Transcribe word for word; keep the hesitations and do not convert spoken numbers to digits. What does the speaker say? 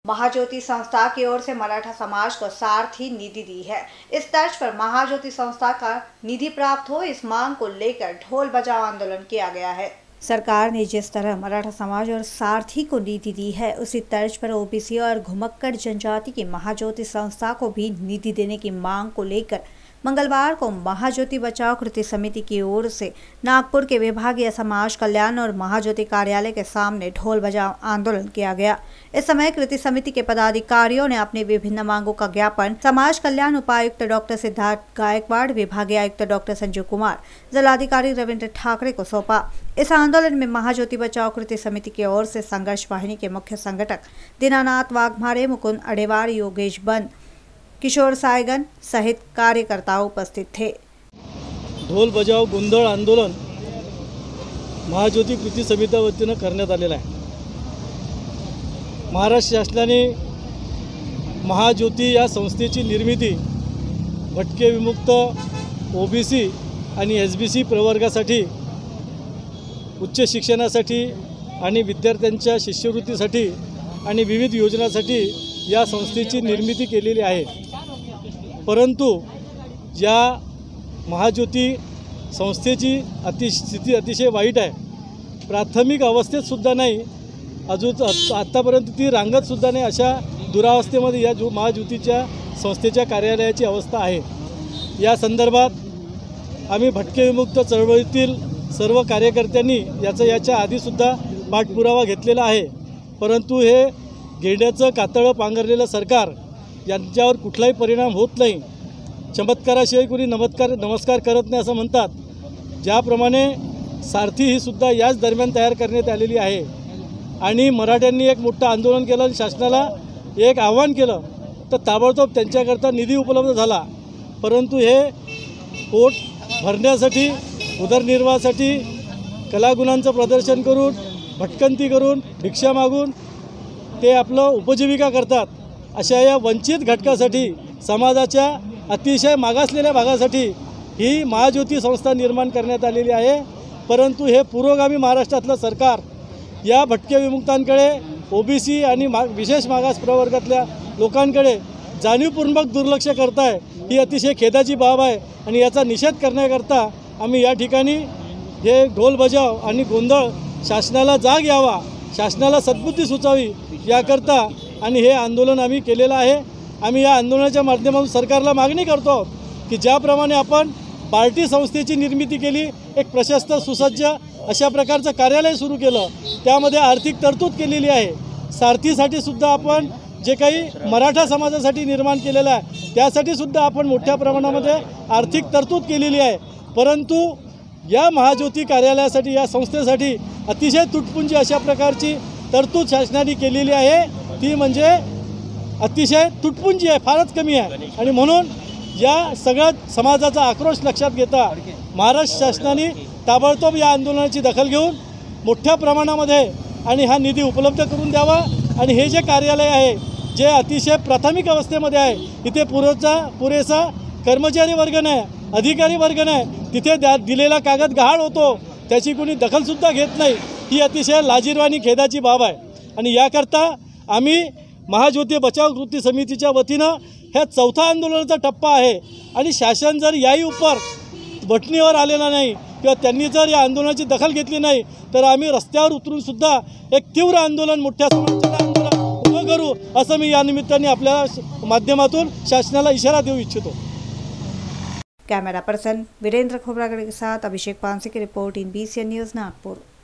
महाज्योति संस्था की ओर से मराठा समाज को सारथी निधि दी है। इस तर्ज पर महाज्योति संस्था का निधि प्राप्त हो, इस मांग को लेकर ढोल बजाओ आंदोलन किया गया है। सरकार ने जिस तरह मराठा समाज और सारथी को निधि दी है, उसी तर्ज पर ओबीसी और घुमक्कड़ जनजाति की महाज्योति संस्था को भी निधि देने की मांग को लेकर मंगलवार को महाज्योति बचाओ कृति समिति की ओर से नागपुर के विभागीय समाज कल्याण और महाज्योति कार्यालय के सामने ढोल बजाओ आंदोलन किया गया। इस समय कृति समिति के पदाधिकारियों ने अपनी विभिन्न मांगों का ज्ञापन समाज कल्याण उपायुक्त डॉक्टर सिद्धार्थ गायकवाड़, विभागीय आयुक्त डॉक्टर संजू कुमार, जिलाधिकारी रविंद्र ठाकरे को सौंपा। इस आंदोलन में महाज्योति बचाओ कृति समिति की ओर से संघर्ष वाहिनी के मुख्य संगठक दीनानाथ वाघमारे, मुकुंद अडेवार, योगेश बंद, किशोर सायगन सहित कार्यकर्ता उपस्थित थे। ढोल बजाओ गोंधळ आंदोलन महाज्योति कृती समिती वतीनं करण्यात आलेलं आहे। महाराष्ट्र शासनाने महाज्योति या संस्थेची निर्मिती भटके विमुक्त ओबीसी आणि एसबीसी प्रवर्गासाठी उच्च शिक्षणासाठी आणि विद्यार्थ्यांच्या शिष्यवृत्तीसाठी आणि विविध योजनांसाठी या संस्थेची निर्मिती केलेली आहे। परंतु या महाज्योति संस्थेची अति स्थिती अतिशय वाईट आहे। प्राथमिक अवस्थेत सुद्धा नाही, अजून आत्तापर्यंत ती रांगत सुद्धा नाही, अशा दुरावस्थेमध्ये या जो महाज्योतीच्या संस्थेच्या कार्यालयाची अवस्था आहे। या संदर्भात आम्ही भटके विमुक्त चळवळीतील सर्व कार्यकर्त्यांनी याचा याच्या आधीसुद्धा पाठपुरावा घेतलेला आहे। परंतु हे गेंड्याचं कातळं पांघरलेलं सरकार यांच्यावर कुठलाही परिणाम होत नाही। चमत्काराशिवाय कोणी नमस्कार नमस्कार करत नाही असं म्हणतात। ज्याप्रमाणे सारथी ही सुद्धा याच दरम्यान तयार करण्यात आलेली आहे आणि मराठ्यांनी एक मोठं आंदोलन केलं आणि शासनाला एक आव्हान केलं, तर ताबडतोब त्यांच्याकरता निधी उपलब्ध झाला। परंतु हे पोट भरण्यासाठी, उदरनिर्वाहासाठी कलागुणांचं प्रदर्शन करून, भटकंती करून, भिक्षा मागून ते आपलं उपजीविका करतात। अशा या वंचित घटकासाठी, समाजाच्या अतिशय मागासलेल्या भागासाठी ही महाज्योति संस्था निर्माण करण्यात आलेली आहे। परंतु हे पुरोगामी महाराष्ट्रातलं सरकार या भटके विमुक्तांकडे, ओबीसी आणि मा विशेष मागास प्रवर्गातल्या लोकांकडे जाणीवपूर्वक दुर्लक्ष करत आहे। ही अतिशय खेदाची बाब आहे आणि याचा निषेध करण्याकरता आम्ही या ठिकाणी हे ढोल बजाव आणि गोंधळ शासनाला जाग यावा, शासनाला सद्बुद्धी सुचावी याकरता आणि हे आंदोलन आम्ही केलेलं आहे। आम्ही या आंदोलनाच्या माध्यमातून सरकारला मागणी करतो की ज्याप्रमाणे आपण पार्टी संस्थेची निर्मिती केली, एक प्रशस्त सुसज्ज अशा प्रकारचं कार्यालय सुरू केलं, त्यामध्ये आर्थिक तरतूद केलेली आहे। सारथीसाठी सुद्धा आपण जे काही मराठा समाजासाठी निर्माण केलेलं आहे त्यासाठी सुद्धा आपण मोठ्या प्रमाणामध्ये आर्थिक तरतूद केलेली आहे। परंतु या महाज्योति कार्यालयासाठी, या संस्थेसाठी अतिशय तुटपुंजी अशा प्रकारची तरतूद शासनाने केलेली आहे, ती म्हणजे अतिशय तुटपुंजी आहे, फारच कमी आहे। आणि म्हणून या सगळ्या समाजाचा आक्रोश लक्षात घेता महाराष्ट्र शासनाने ताबडतोब या आंदोलनाची दखल घेऊन मोठ्या प्रमाणामध्ये आणि हा निधी उपलब्ध करून द्यावा आणि हे जे कार्यालय आहे जे अतिशय प्राथमिक अवस्थेमध्ये आहे, तिथे पुरेसा पुरेसा कर्मचारी वर्ग नाही, अधिकारी वर्ग नाही, तिथे द्या दिलेला कागद गहाळ होतो, त्याची कोणी दखलसुद्धा घेत नाही। ही अतिशय लाजिरवाणी खेदाची बाब आहे आणि याकरता आम्ही महाज्योति बचाव कृती समितीच्या वतीनं हे चौथा आंदोलनाचा टप्पा आहे आणि शासन जर याही उपर वटणीवर आलेला नाही किंवा त्यांनी जर या आंदोलनाची दखल घेतली नाही तर आम्ही रस्त्यावर उतरून सुद्धा एक तीव्र आंदोलन, मोठ्या समाजाचं आंदोलन उभं करू, असं मी या निमित्ताने आपल्या माध्यमातून शासनाला इशारा देऊ इच्छितो। कैमरा पर्सन वीरेंद्र खोबरागढ़ के साथ अभिषेक पांसे की रिपोर्ट, इनबीसीएन न्यूज़ नागपुर।